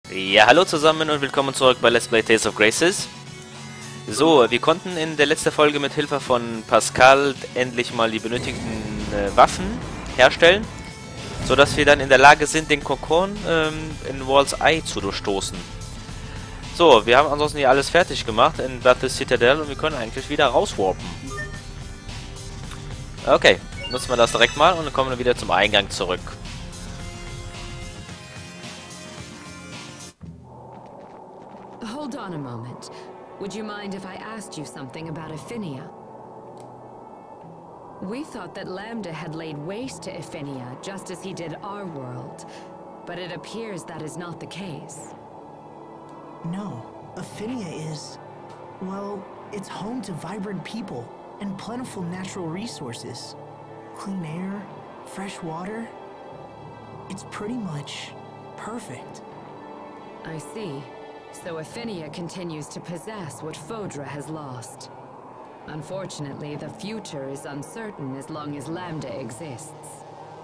Ja, hallo zusammen und willkommen zurück bei Let's Play Tales of Graces. So, wir konnten in der letzten Folge mit Hilfe von Pascal endlich mal die benötigten Waffen herstellen, sodass wir dann in der Lage sind, den Kokon in Walls Eye zu durchstoßen. So, wir haben ansonsten hier alles fertig gemacht in Battle Citadel und wir können eigentlich wieder rauswarpen. Okay, nutzen wir das direkt mal und dann kommen wir wieder zum Eingang zurück. Hold on a moment. Would you mind if I asked you something about Ephinia? We thought that Lambda had laid waste to Ephinia, just as he did our world. But it appears that is not the case. No, Ephinia is... well, it's home to vibrant people and plentiful natural resources. Clean air, fresh water. It's pretty much perfect. I see. So Ephinia continues to possess what Fodra has lost. Unfortunately, the future is uncertain as long as Lambda exists.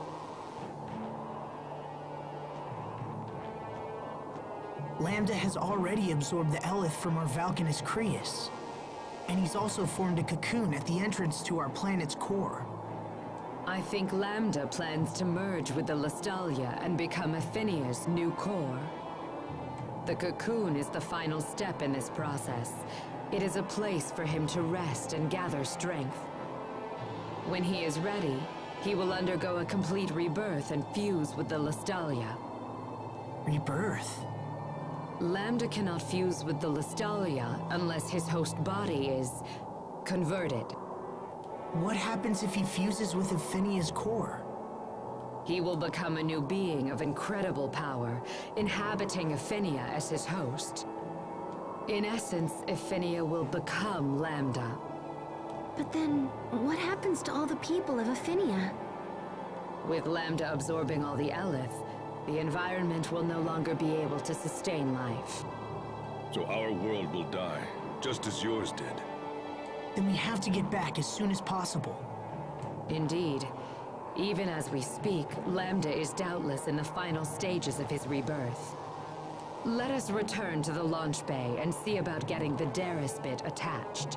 Lambda has already absorbed the Elith from our Valkanus Creus. And he's also formed a cocoon at the entrance to our planet's core. I think Lambda plans to merge with the Lestalia and become Ephinia's new core. The cocoon is the final step in this process. It is a place for him to rest and gather strength. When he is ready, he will undergo a complete rebirth and fuse with the Lestalia. Rebirth? Lambda cannot fuse with the Lestalia unless his host body is converted. What happens if he fuses with Ephinia's core? He will become a new being of incredible power, inhabiting Ephinia as his host. In essence, Ephinia will become Lambda. But then, what happens to all the people of Ephinia? With Lambda absorbing all the Elith, the environment will no longer be able to sustain life. So our world will die, just as yours did. Then we have to get back as soon as possible. Indeed. Even as we speak, Lambda is doubtless in the final stages of his rebirth. Let us return to the launch bay and see about getting the Darius bit attached.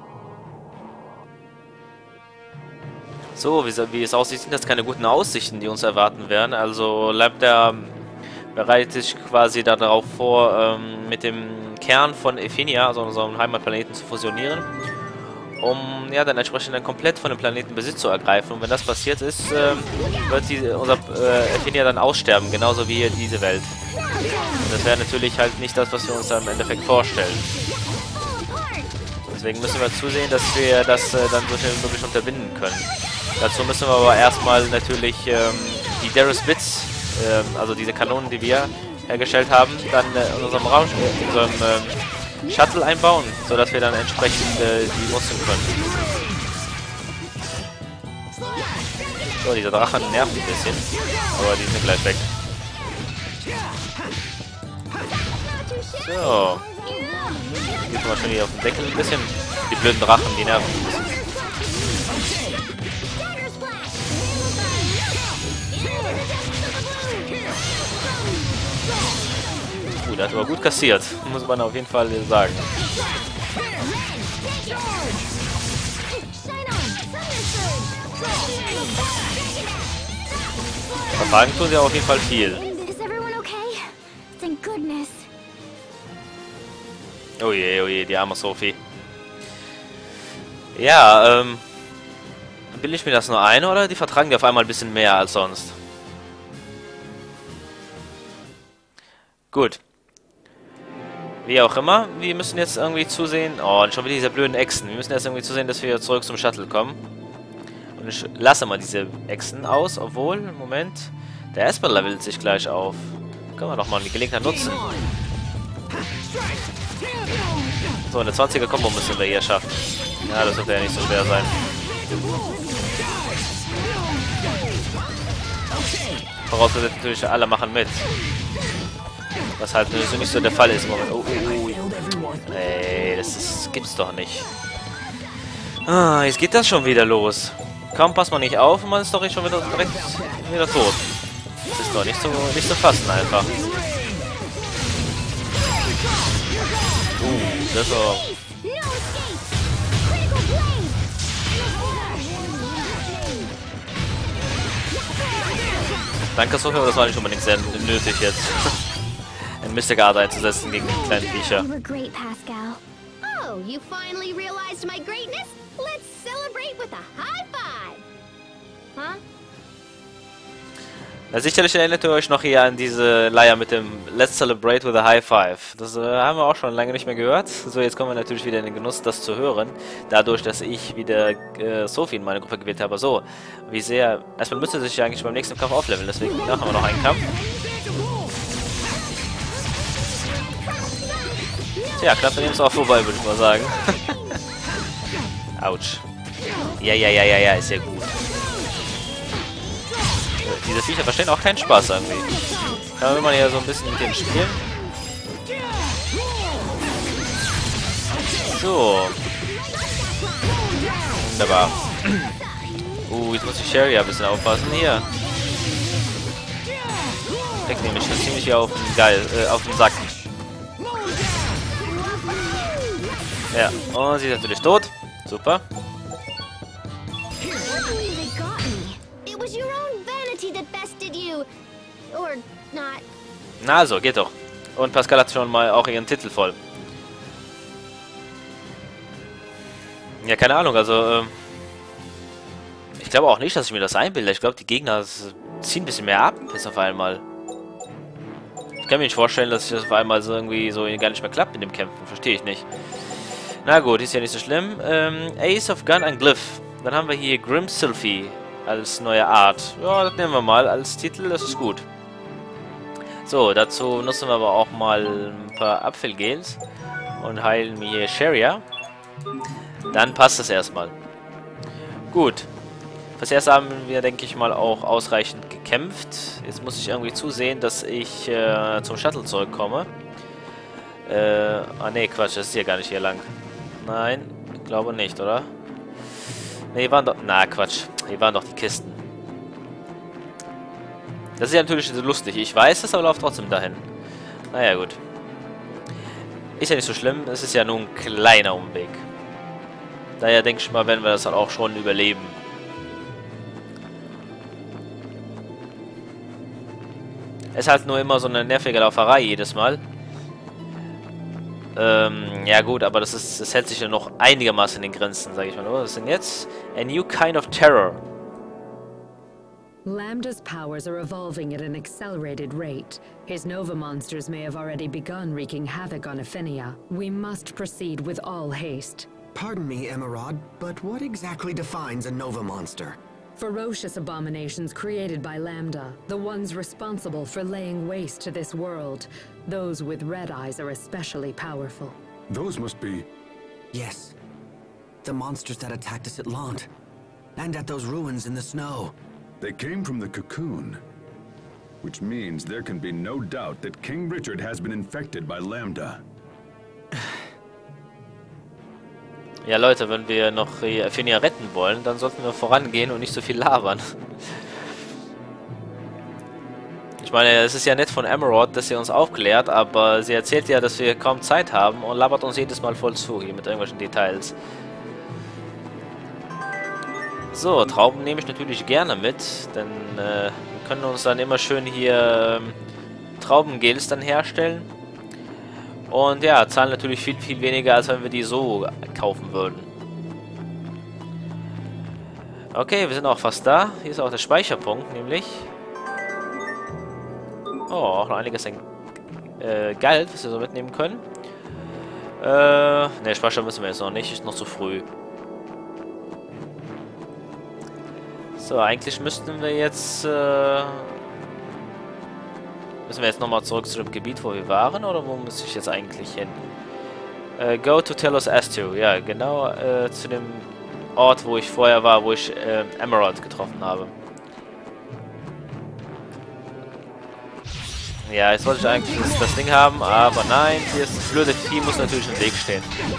So, wie es aussieht, sind das keine guten Aussichten, die uns erwarten werden. Also Lambda bereitet sich quasi darauf vor, mit dem Kern von Ephinia, also unserem Heimatplaneten, zu fusionieren, um ja dann entsprechend komplett von dem Planeten Besitz zu ergreifen. Und wenn das passiert ist, wird unser Ephinia dann aussterben, genauso wie diese Welt. Und das wäre natürlich halt nicht das, was wir uns dann im Endeffekt vorstellen. Deswegen müssen wir zusehen, dass wir das dann so schnell wie möglich unterbinden können. Dazu müssen wir aber erstmal natürlich die Darius Bits, also diese Kanonen, die wir hergestellt haben, dann in unserem Raum, in unserem Shuttle einbauen, sodass wir dann entsprechend die nutzen können. So, dieser Drache nervt ein bisschen, aber die sind gleich weg. So. Geht mal schon hier auf den Deckel ein bisschen. Die blöden Drachen, die nerven ein bisschen. Der hat aber gut kassiert, muss man auf jeden Fall sagen. Vertragen tun sie auf jeden Fall viel. Oh je, die arme Sophie. Ja, bilde ich mir das nur ein, oder? Die vertragen die auf einmal ein bisschen mehr als sonst. Gut. Wie auch immer, wir müssen jetzt irgendwie zusehen... Oh, und schon wieder diese blöden Echsen. Wir müssen jetzt irgendwie zusehen, dass wir zurück zum Shuttle kommen. Und ich lasse mal diese Echsen aus, obwohl, Moment, der Esper levelt sich gleich auf. Können wir doch mal die Gelegenheit nutzen. So, eine 20er-Kombo müssen wir hier schaffen. Ja, das wird ja nicht so schwer sein. Vorausgesetzt natürlich, alle machen mit. Was halt nicht so der Fall ist im Moment. Oh. Ey, das gibt's doch nicht. Ah, jetzt geht das schon wieder los. Kaum passt man nicht auf und man ist doch schon wieder direkt wieder tot. Das ist doch nicht zu fassen einfach. Das so. No escape! Critical blade! Danke, Sophia, das war nicht unbedingt sehr nötig jetzt. Ein Mystic Art einzusetzen gegen die kleinen Viecher. You were great, Pascal. Oh, you finally realized my greatness? Let's celebrate with a high five! Huh? Na, sicherlich erinnert ihr euch noch hier an diese Leier mit dem Let's Celebrate with a High Five. Das haben wir auch schon lange nicht mehr gehört. So, jetzt kommen wir natürlich wieder in den Genuss, das zu hören. Dadurch, dass ich wieder Sophie in meine Gruppe gewählt habe. So, wie sehr... Erstmal müsste sich ja eigentlich beim nächsten Kampf aufleveln. Deswegen haben wir noch einen Kampf. Tja, knapp an ihm ist auch vorbei, würde ich mal sagen. Autsch. Ja, ist ja gut. Diese Viecher verstehen auch keinen Spaß irgendwie. Da will man ja so ein bisschen mit denen spielen. So. Wunderbar. Jetzt muss ich Sherry ein bisschen aufpassen. Hier. Kriegt nämlich schon ziemlich hier auf den Sack. Ja, und sie ist natürlich tot. Super. Na also, geht doch. Und Pascal hat schon mal auch ihren Titel voll. Ja, keine Ahnung, also ich glaube auch nicht, dass ich mir das einbilde. Ich glaube, die Gegner ziehen ein bisschen mehr ab, bis auf einmal. Ich kann mir nicht vorstellen, dass das auf einmal so irgendwie so gar nicht mehr klappt mit dem Kämpfen. Verstehe ich nicht. Na gut, ist ja nicht so schlimm. Ace of Gun and Glyph. Dann haben wir hier Grim Sylphie als neue Art. Ja, das nehmen wir mal als Titel, das ist gut. So, dazu nutzen wir aber auch mal ein paar Apfelgels und heilen mir hier Sheria. Dann passt das erstmal. Gut. Fürs Erste haben wir, denke ich mal, auch ausreichend gekämpft. Jetzt muss ich irgendwie zusehen, dass ich zum Shuttle zurückkomme. Ne, Quatsch, das ist hier gar nicht hier lang. Nein, ich glaube nicht, oder? Ne, hier waren doch... Na, Quatsch. Hier waren doch die Kisten. Das ist ja natürlich lustig. Ich weiß es, aber laufe trotzdem dahin. Naja, gut. Ist ja nicht so schlimm. Es ist ja nur ein kleiner Umweg. Daher denke ich mal, werden wir das dann auch schon überleben. Es ist halt nur immer so eine nervige Lauferei jedes Mal. Ja gut, aber das hält sich ja noch einigermaßen in den Grenzen, sage ich mal. Was ist denn jetzt? A new kind of terror. Lambda's powers are evolving at an accelerated rate. His Nova monsters may have already begun wreaking havoc on Aphinia. We must proceed with all haste. Pardon me, Emerald, but what exactly defines a Nova monster? Ferocious abominations created by Lambda, the ones responsible for laying waste to this world. Those with red eyes are especially powerful. Those must be... Yes. The monsters that attacked us at Lant. And at those ruins in the snow. They came from the cocoon. Which means there can be no doubt that King Richard has been infected by Lambda. Ja, Leute, wenn wir noch Aphinia retten wollen, dann sollten wir vorangehen und nicht so viel labern. Ich meine, es ist ja nett von Emerald, dass sie uns aufklärt, aber sie erzählt ja, dass wir kaum Zeit haben und labert uns jedes Mal voll zu hier mit irgendwelchen Details. So, Trauben nehme ich natürlich gerne mit, denn wir können uns dann immer schön hier Traubengels dann herstellen. Und ja, zahlen natürlich viel, viel weniger, als wenn wir die so kaufen würden. Okay, wir sind auch fast da. Hier ist auch der Speicherpunkt, nämlich. Oh, auch noch einiges an Geld, was wir so mitnehmen können. Ne, Speicher müssen wir jetzt noch nicht, ist noch zu früh. So, eigentlich müssten wir jetzt... Müssen wir jetzt nochmal zurück zu dem Gebiet, wo wir waren, oder wo muss ich jetzt eigentlich hin? Go to Telos Astro. Ja, genau zu dem Ort, wo ich vorher war, wo ich Emerald getroffen habe. Ja, jetzt wollte ich eigentlich das Ding haben, aber nein, hier ist das blöde Vieh, muss natürlich im Weg stehen.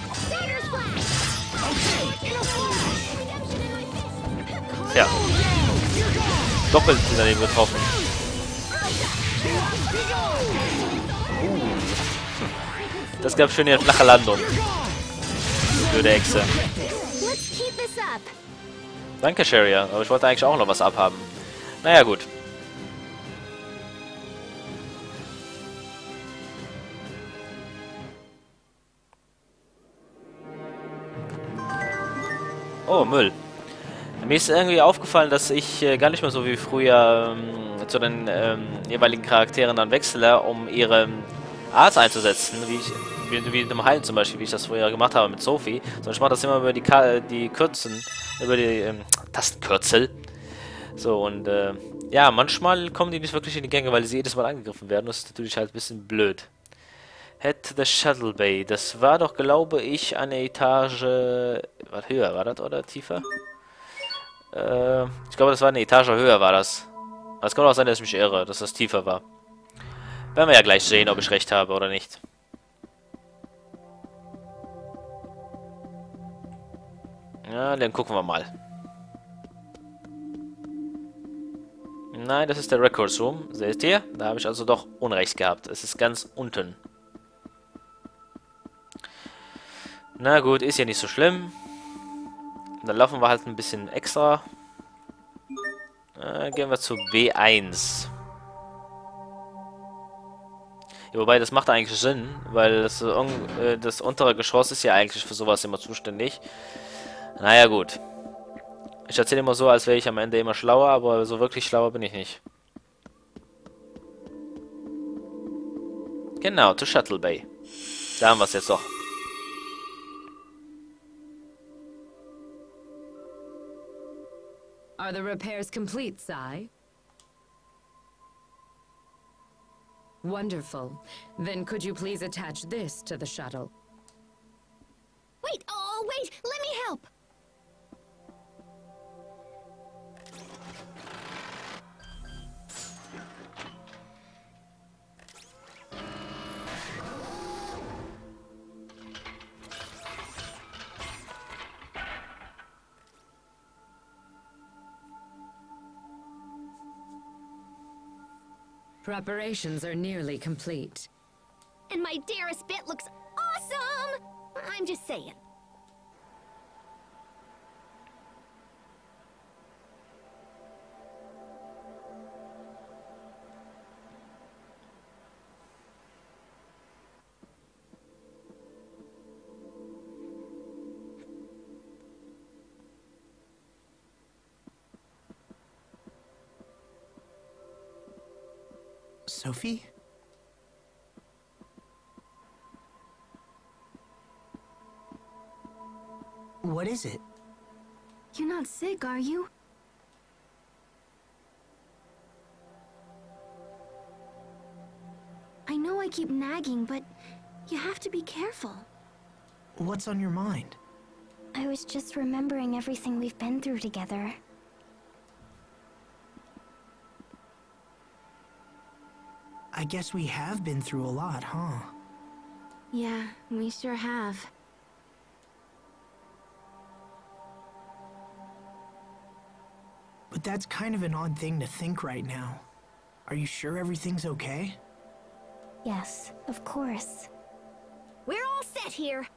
Ja. Doppelt daneben getroffen. Das gab schön eine flache Landung. Blöde Echse. Let's keep this up. Danke, Sharia. Aber ich wollte eigentlich auch noch was abhaben. Naja, gut. Oh, Müll. Mir ist irgendwie aufgefallen, dass ich gar nicht mehr so wie früher zu den jeweiligen Charakteren dann wechsle, um ihre Art einzusetzen, wie in dem Heilen zum Beispiel, wie ich das früher gemacht habe mit Sophie. Sondern ich mache das immer über die Kürzen, über die Tastenkürzel. So, und ja, manchmal kommen die nicht wirklich in die Gänge, weil sie jedes Mal angegriffen werden. Das ist natürlich halt ein bisschen blöd. Head the Shuttle Bay. Das war doch, glaube ich, eine Etage... Was höher war das, oder tiefer? Ich glaube, das war eine Etage höher, war das. Aber es kann auch sein, dass ich mich irre, dass das tiefer war. Werden wir ja gleich sehen, ob ich recht habe oder nicht. Ja, dann gucken wir mal. Nein, das ist der Records Room. Seht ihr? Da habe ich also doch Unrecht gehabt. Es ist ganz unten. Na gut, ist ja nicht so schlimm. Dann laufen wir halt ein bisschen extra. Gehen wir zu B1. Ja, wobei, das macht eigentlich Sinn, weil das untere Geschoss ist ja eigentlich für sowas immer zuständig. Naja, gut. Ich erzähle immer so, als wäre ich am Ende immer schlauer, aber so wirklich schlauer bin ich nicht. Genau, to Shuttle Bay. Da haben wir es jetzt doch. Are the repairs complete, Sai? Wonderful. Then could you please attach this to the shuttle? Wait, oh, wait, let me help. Preparations are nearly complete. And my dearest bit looks awesome! I'm just saying. Sophie? What is it? You're not sick, are you? I know I keep nagging, but you have to be careful. What's on your mind? I was just remembering everything we've been through together. I guess we have been through a lot, huh? Yeah, we sure have. But that's kind of an odd thing to think right now. Are you sure everything's okay? Yes, of course. We're all set here.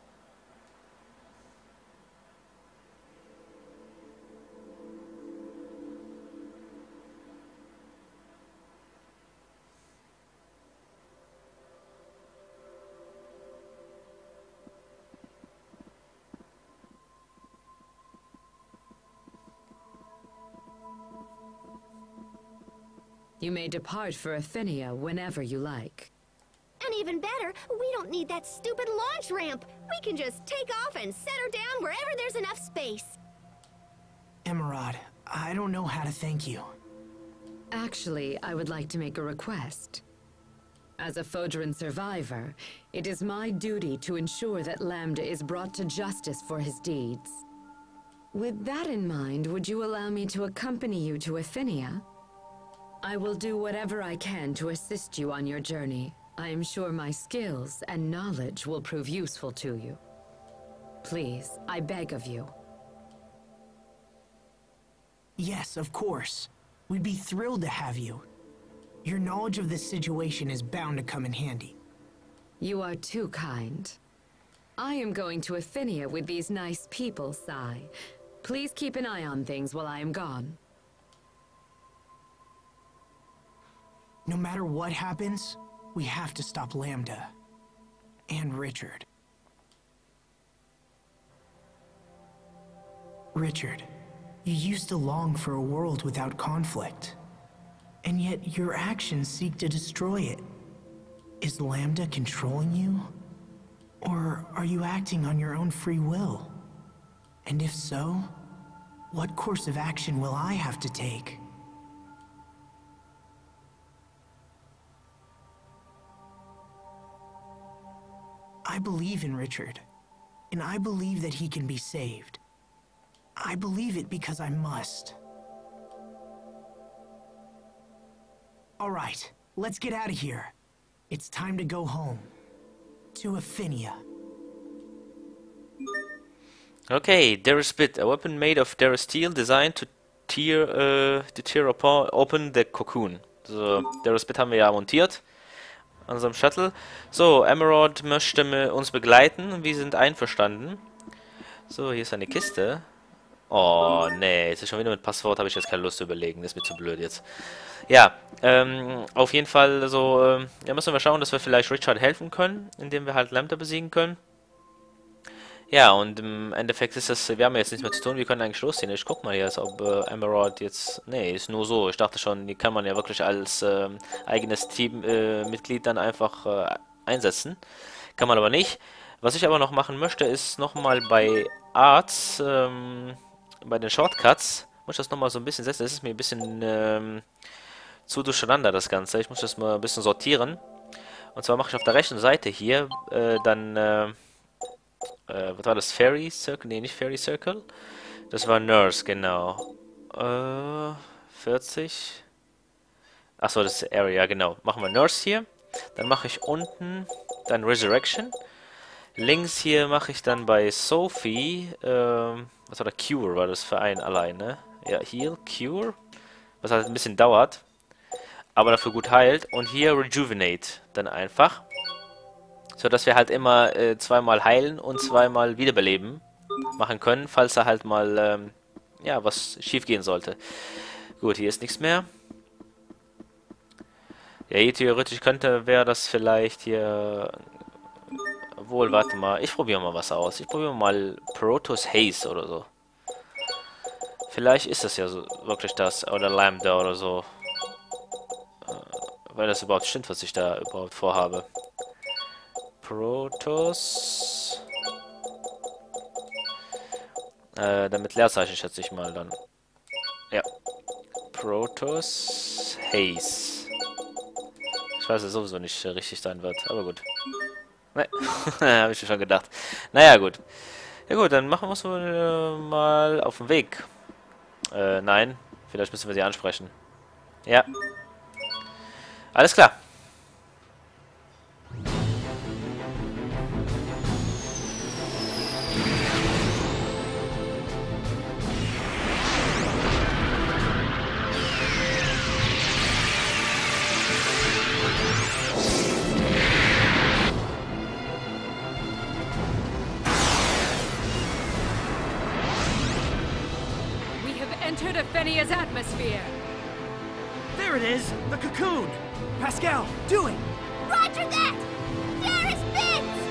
You may depart for Afinia whenever you like. And even better, we don't need that stupid launch ramp. We can just take off and set her down wherever there's enough space. Emerald, I don't know how to thank you. Actually, I would like to make a request. As a Fodran survivor, it is my duty to ensure that Lambda is brought to justice for his deeds. With that in mind, would you allow me to accompany you to Afinia? I will do whatever I can to assist you on your journey. I am sure my skills and knowledge will prove useful to you. Please, I beg of you. Yes, of course. We'd be thrilled to have you. Your knowledge of this situation is bound to come in handy. You are too kind. I am going to Afinia with these nice people, Sai. Please keep an eye on things while I am gone. No matter what happens, we have to stop Lambda. And Richard. Richard, you used to long for a world without conflict. And yet your actions seek to destroy it. Is Lambda controlling you? Or are you acting on your own free will? And if so, what course of action will I have to take? I believe in Richard, and I believe that he can be saved. I believe it because I must. All right, let's get out of here. It's time to go home. To Afinia. Okay, Darius Bit, a weapon made of Darius steel designed to tear open the cocoon. So, Darius Bit haben wir ja montiert an unserem Shuttle. So, Emerald möchte uns begleiten. Wir sind einverstanden. So, hier ist eine Kiste. Oh, nee, jetzt ist schon wieder mit Passwort, habe ich jetzt keine Lust zu überlegen. Das ist mir zu blöd jetzt. Ja, auf jeden Fall so, ja, müssen wir schauen, dass wir vielleicht Richard helfen können, indem wir halt Lambda besiegen können. Ja, und im Endeffekt ist das, wir haben jetzt nichts mehr zu tun, wir können eigentlich losziehen. Ich guck mal jetzt, ob Emerald jetzt, nee, ist nur so. Ich dachte schon, die kann man ja wirklich als eigenes Teammitglied dann einfach einsetzen. Kann man aber nicht. Was ich aber noch machen möchte, ist nochmal bei Arts, bei den Shortcuts, muss ich das nochmal so ein bisschen setzen. Das ist mir ein bisschen zu durcheinander, das Ganze. Ich muss das mal ein bisschen sortieren. Und zwar mache ich auf der rechten Seite hier dann, was war das? Fairy Circle? Nee, nicht Fairy Circle. Das war Nurse, genau. 40. Achso, das ist Area, genau. Machen wir Nurse hier. Dann mache ich unten dann Resurrection. Links hier mache ich dann bei Sophie, was war der? Cure war das für einen alleine. Ja, Heal, Cure. Was halt ein bisschen dauert. Aber dafür gut heilt. Und hier Rejuvenate dann einfach. So dass wir halt immer zweimal heilen und zweimal wiederbeleben machen können, falls da halt mal, ja, was schief gehen sollte. Gut, hier ist nichts mehr. Ja, hier theoretisch wäre das vielleicht hier... Obwohl, warte mal, ich probiere mal was aus. Ich probiere mal Protoss Haze oder so. Vielleicht ist das ja so wirklich das, oder Lambda oder so. Weil das überhaupt stimmt, was ich da überhaupt vorhabe. Protoss. Damit Leerzeichen schätze ich mal dann. Ja. Protoss Haze. Ich weiß, dass es sowieso nicht richtig sein wird, aber gut. Ne, habe ich mir schon gedacht. Naja, gut. Ja gut, dann machen wir es mal auf den Weg. Nein. Vielleicht müssen wir sie ansprechen. Ja. Alles klar. Entered Afinia's atmosphere. There it is! The cocoon! Pascal, do it! Roger that! Darius Bits!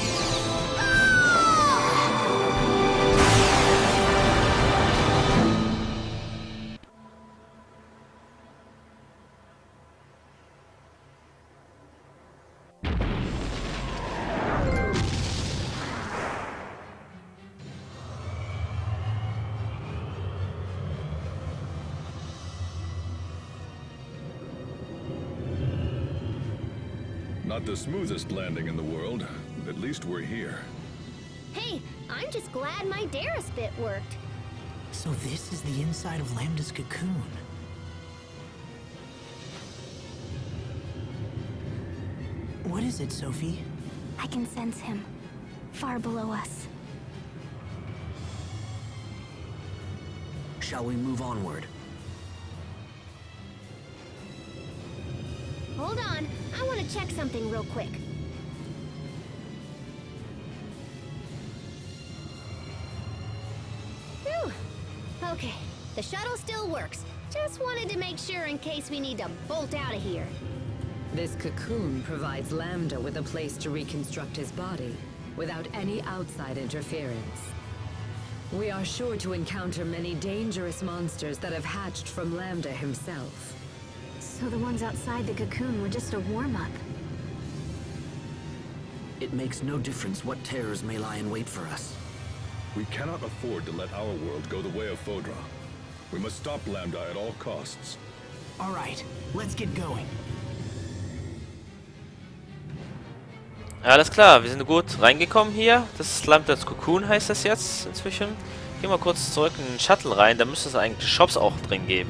Not the smoothest landing in the world. At least we're here. Hey, I'm just glad my Darius bit worked. So this is the inside of Lambda's cocoon. What is it, Sophie? I can sense him, far below us. Shall we move onward? Hold on, I want to check something real quick. Okay, the shuttle still works. Just wanted to make sure in case we need to bolt out of here. This cocoon provides Lambda with a place to reconstruct his body without any outside interference. We are sure to encounter many dangerous monsters that have hatched from Lambda himself. So the ones outside the cocoon were just a warm-up. It makes no difference what terrors may lie in wait for us. We cannot afford to let our world go the way of Fodra. We must stop Lambda at all costs. All right, let's get going. Alles klar, wir sind gut reingekommen hier. Das ist Lambdas Cocoon, heißt das jetzt inzwischen. Gehen wir kurz zurück in den Shuttle rein, da müsste es eigentlich Shops auch drin geben.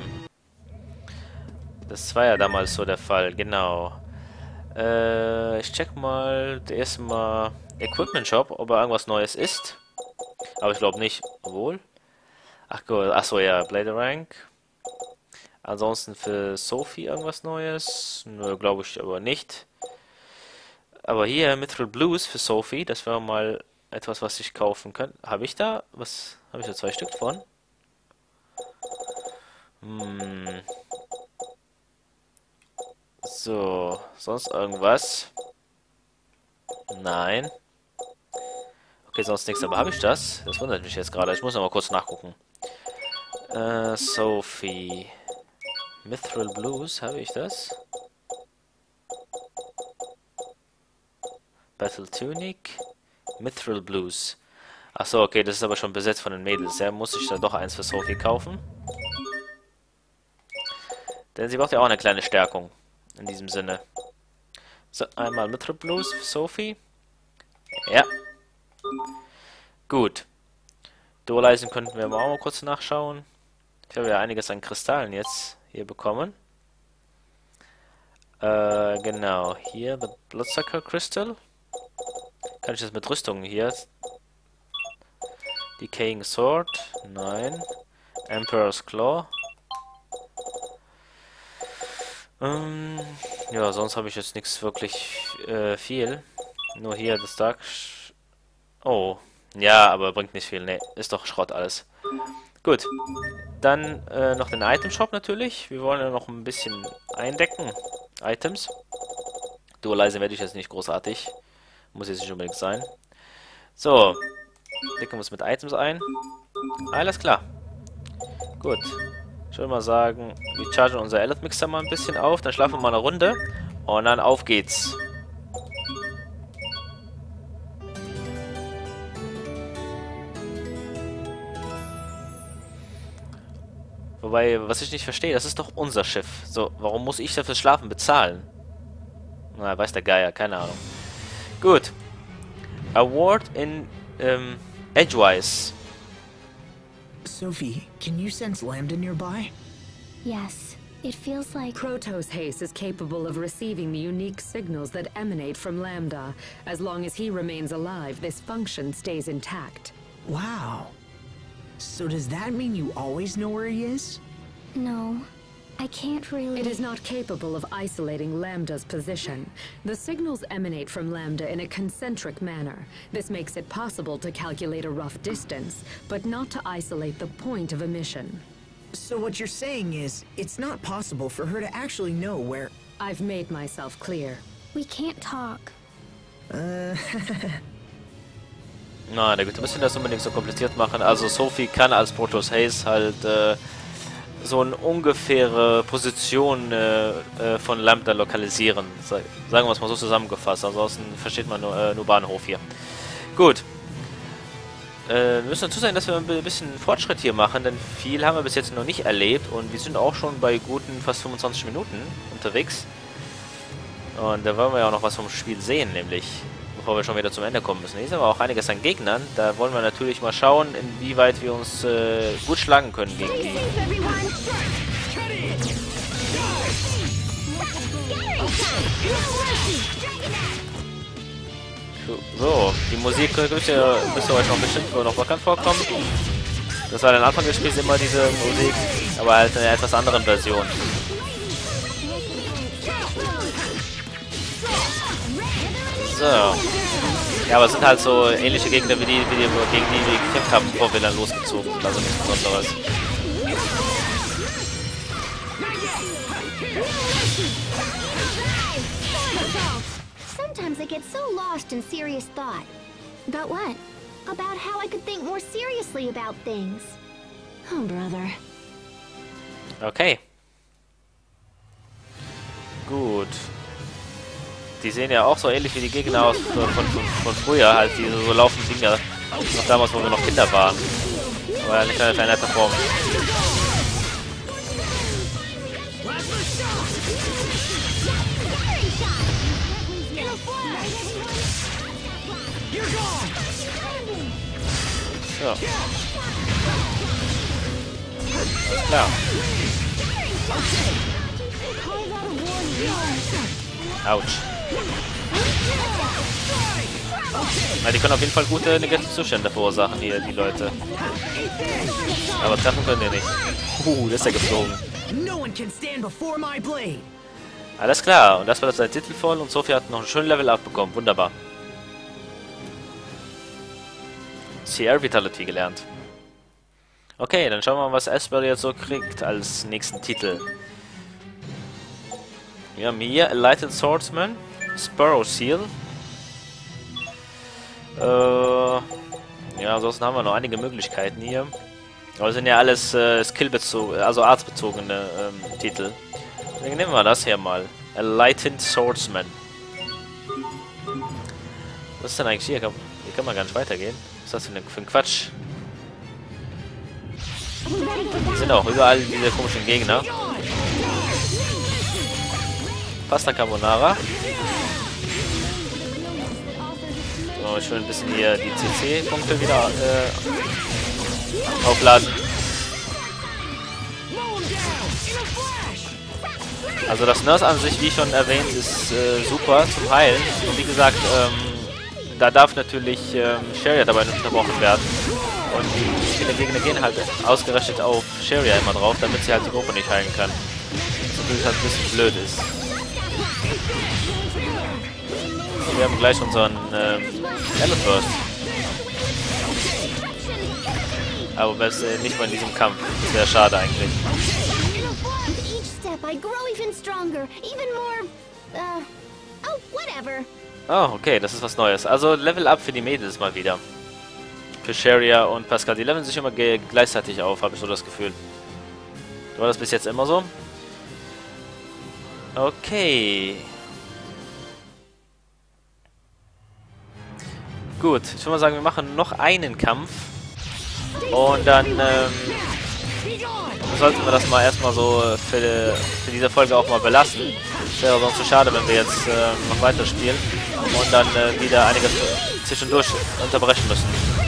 Das war ja damals so der Fall, genau. Ich check mal erst mal Equipment Shop, ob er irgendwas Neues ist. Aber ich glaube nicht. Obwohl. Ach gut, achso ja, Blade Rank. Ansonsten für Sophie irgendwas Neues? Nö, glaube ich aber nicht. Aber hier, Mithril Blues für Sophie, das wäre mal etwas, was ich kaufen könnte. Habe ich da? Was? Habe ich da 2 Stück von? So, sonst irgendwas? Nein. Okay, sonst nichts, aber habe ich das? Das wundert mich jetzt gerade. Ich muss noch mal kurz nachgucken. Sophie. Mithril Blues, habe ich das? Battle Tunic, Mithril Blues. Achso, okay, das ist aber schon besetzt von den Mädels. Ja, muss ich da doch eins für Sophie kaufen. Denn sie braucht ja auch eine kleine Stärkung. In diesem Sinne. So, einmal Mithril Blues für Sophie. Ja. Gut. Dualizing könnten wir auch mal kurz nachschauen. Ich habe ja einiges an Kristallen jetzt hier bekommen. Genau. Hier, the Bloodsucker Crystal. Kann ich das mit Rüstungen hier? Decaying Sword? Nein. Emperor's Claw? Ja, sonst habe ich jetzt nichts wirklich viel. Nur hier das Dark... Oh. Ja, aber bringt nicht viel. Ne, ist doch Schrott alles. Gut. Dann noch den Item Shop natürlich. Wir wollen ja noch ein bisschen eindecken. Items. Dualizen werde ich jetzt nicht großartig. Muss jetzt nicht unbedingt sein. So. Decken wir uns mit Items ein. Alles klar. Gut. Ich würde mal sagen, wir chargen unser Eleth Mixer mal ein bisschen auf. Dann schlafen wir mal eine Runde. Und dann auf geht's. Wobei, was ich nicht verstehe, das ist doch unser Schiff. So, warum muss ich dafür Schlafen bezahlen? Na, weiß der Geier, keine Ahnung. Gut. Award in Edgewise. Sophie, can you sense Lambda nearby? Yes, it feels like... Protos Haste is capable of receiving the unique signals that emanate from Lambda. As long as he remains alive, this function stays intact. Wow. So does that mean you always know where he is? No, I can't really... It is not capable of isolating Lambda's position. The signals emanate from Lambda in a concentric manner. This makes it possible to calculate a rough distance, but not to isolate the point of emission. So what you're saying is, it's not possible for her to actually know where... I've made myself clear. We can't talk. Na, der Güte, müssen das unbedingt so kompliziert machen. Also Sophie kann als Protos Haste halt so eine ungefähre Position von Lambda lokalisieren. Sagen wir es mal so zusammengefasst. Ansonsten versteht man nur Bahnhof hier. Gut. Wir müssen zusehen, dass wir ein bisschen Fortschritt hier machen, denn viel haben wir bis jetzt noch nicht erlebt und wir sind auch schon bei guten fast 25 Minuten unterwegs. Und da wollen wir ja auch noch was vom Spiel sehen, nämlich bevor wir schon wieder zum Ende kommen müssen. Hier ist aber auch einiges an Gegnern. Da wollen wir natürlich mal schauen, inwieweit wir uns gut schlagen können gegen die. So, die Musik müsst ihr euch noch bestimmt noch bekannt vorkommen. Das war am Anfang des Spiels immer diese Musik, aber halt in einer etwas anderen Version. So. Ja, aber es sind halt so ähnliche Gegner wie die gegen die wir gekämpft haben, bevor wir dann losgezogen sind. Also nichts Besonderes. I get so lost in serious thought. About what? About how I could think more seriously about things. Oh, brother. Okay. Gut. Die sehen ja auch so ähnlich wie die Gegner aus von früher, halt diese so laufenden Dinger. Noch damals, wo wir noch Kinder waren. Aber eine kleine veränderte Form. So. Alles klar. Autsch. Na, die können auf jeden Fall gute negative Zustände verursachen, hier, die Leute. Aber treffen können die nicht. Das ist ja geflogen. Alles klar, und das war sein Titel voll und Sophie hat noch einen schönen Level abbekommen. Wunderbar. CR Vitality gelernt. Okay, dann schauen wir mal, was Asbury jetzt so kriegt als nächsten Titel. Wir haben hier Enlightened Swordsman, Sparrow Seal. Ja, ansonsten haben wir noch einige Möglichkeiten hier. Aber das sind ja alles skillbezogene, also artbezogene Titel. Deswegen nehmen wir das hier mal. Enlightened Swordsman. Was ist denn eigentlich hier? Hier kann man gar nicht weitergehen. Was ist das für ein Quatsch? Hier sind auch überall diese komischen Gegner. Pasta Carbonara. So, ich will ein bisschen hier die CC-Punkte wieder aufladen. Also das Nurse an sich, wie schon erwähnt, ist super zum Heilen. Und wie gesagt, da darf natürlich Sheria dabei nicht unterbrochen werden. Und viele Gegner gehen halt ausgerechnet auf Sheria immer drauf, damit sie halt die Gruppe nicht heilen kann. Was natürlich halt ein bisschen blöd ist. Wir haben gleich unseren Element Burst. Aber nicht mal in diesem Kampf. Das wäre schade eigentlich. Oh, okay, das ist was Neues. Also Level Up für die Mädels mal wieder. Für Sheria und Pascal. Die leveln sich immer gleichzeitig auf, habe ich so das Gefühl. War das bis jetzt immer so? Okay. Gut, ich würde mal sagen, wir machen noch einen Kampf. Und dann sollten wir das mal erstmal so für diese Folge auch mal belassen. Es wäre sonst zu schade, wenn wir jetzt noch weiter spielen und dann wieder einiges zwischendurch unterbrechen müssen.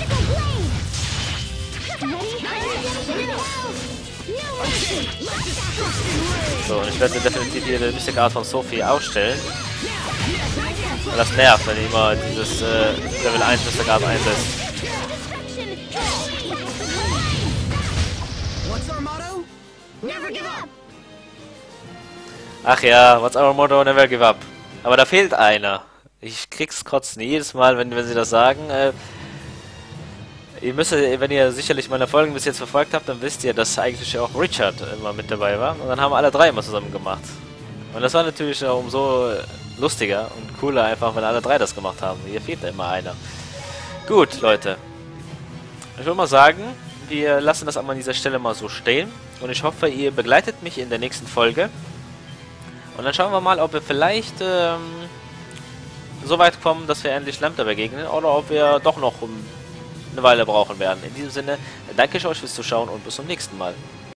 So, und ich werde definitiv hier die Mystic Art von Sophie ausstellen. Und das nervt, wenn immer dieses Level 1 Mystic Art einsetzt. Ach ja, what's our motto? Never give up. Aber da fehlt einer. Ich krieg's kotzen jedes Mal, wenn sie das sagen. Ihr müsst, wenn ihr sicherlich meine Folgen bis jetzt verfolgt habt, dann wisst ihr, dass eigentlich auch Richard immer mit dabei war. Und dann haben alle drei immer zusammen gemacht. Und das war natürlich auch umso lustiger und cooler einfach, wenn alle drei das gemacht haben. Hier fehlt da immer einer. Gut, Leute. Ich würde mal sagen, wir lassen das einmal an dieser Stelle mal so stehen. Und ich hoffe, ihr begleitet mich in der nächsten Folge. Und dann schauen wir mal, ob wir vielleicht so weit kommen, dass wir endlich Lambda begegnen. Oder ob wir doch noch eine Weile brauchen werden. In diesem Sinne, danke ich euch fürs Zuschauen und bis zum nächsten Mal.